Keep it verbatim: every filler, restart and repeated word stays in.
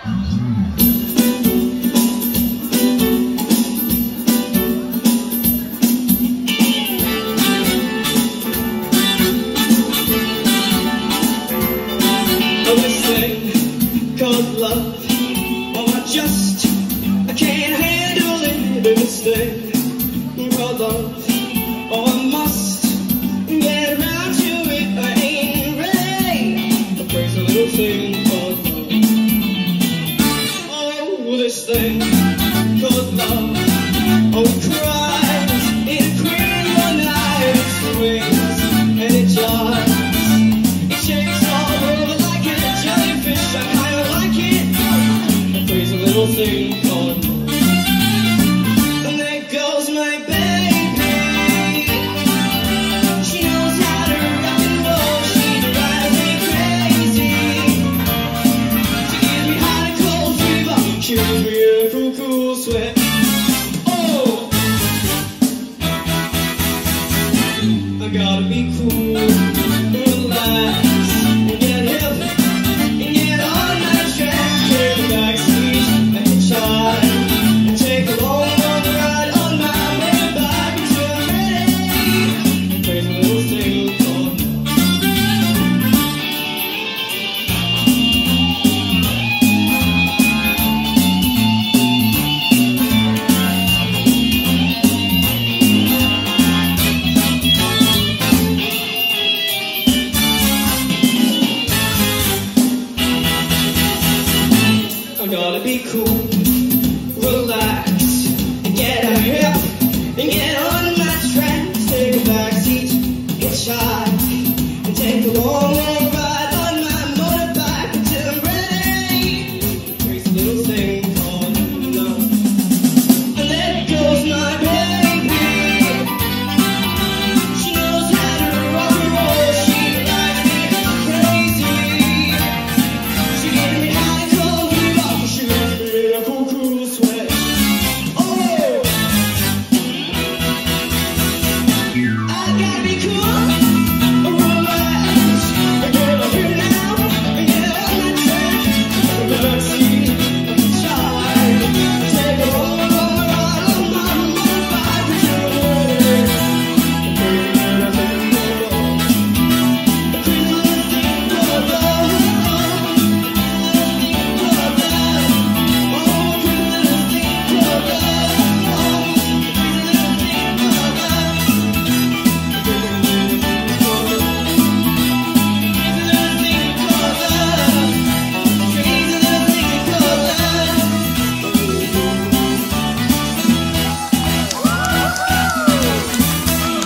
Called love, oh I just, I can't handle it instead. Called love, oh I must get around to it. I ain't ready. A crazy little thing called love. Oh, this thing called love. Oh, it cries, it queers one night, it swings and it jives. It shakes all over like a jellyfish. I kinda like it. A crazy little thing called love. And there goes my baby. She knows how to rock and roll. She drives me crazy. She gives me hot and cold fever. She gives me a cool, cool sweat. Oh, I gotta be cool, relax, and get hip, and get on my track. Clear the backseat and hitchhike, and take a long, long ride on my way back until I'm ready. A crazy little thing called I gotta be cool, relax, and get a hip, and get on.